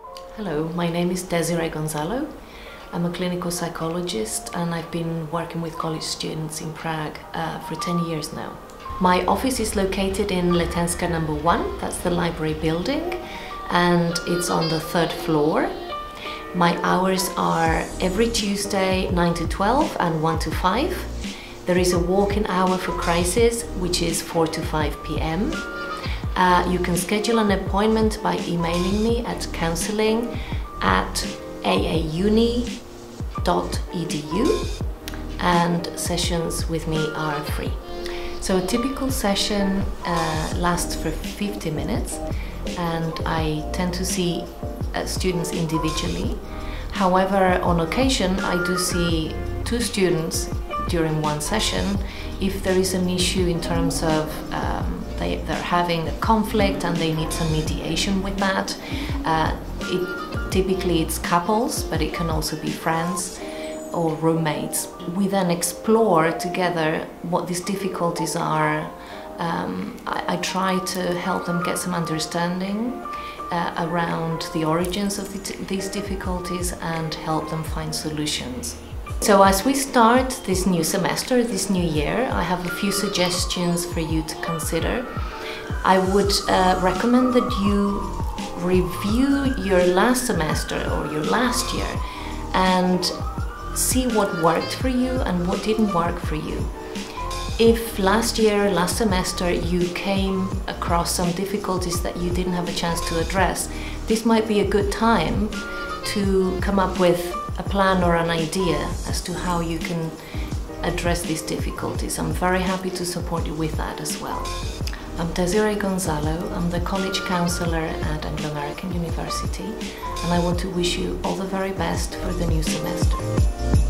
Hello, my name is Desiree Gonzalo. I'm a clinical psychologist and I've been working with college students in Prague for 10 years now. My office is located in Letenska number 1, that's the library building, and it's on the 3rd floor. My hours are every Tuesday 9 to 12 and 1 to 5. There is a walk-in hour for crisis, which is 4 to 5 p.m. You can schedule an appointment by emailing me at counseling@aauni.edu, and sessions with me are free. So a typical session lasts for 50 minutes and I tend to see students individually. However, on occasion I do see 2 students during one session if there is an issue in terms of they're having a conflict and they need some mediation with that. Typically it's couples, but it can also be friends or roommates. We then explore together what these difficulties are. I try to help them get some understanding around the origins of these difficulties and help them find solutions. So as we start this new semester, this new year, I have a few suggestions for you to consider. I would recommend that you review your last semester or your last year and see what worked for you and what didn't work for you. If last year, last semester, you came across some difficulties that you didn't have a chance to address, this might be a good time to come up with a plan or an idea as to how you can address these difficulties. I'm very happy to support you with that as well. I'm Desiree Gonzalo, I'm the college counselor at Anglo-American University, and I want to wish you all the very best for the new semester.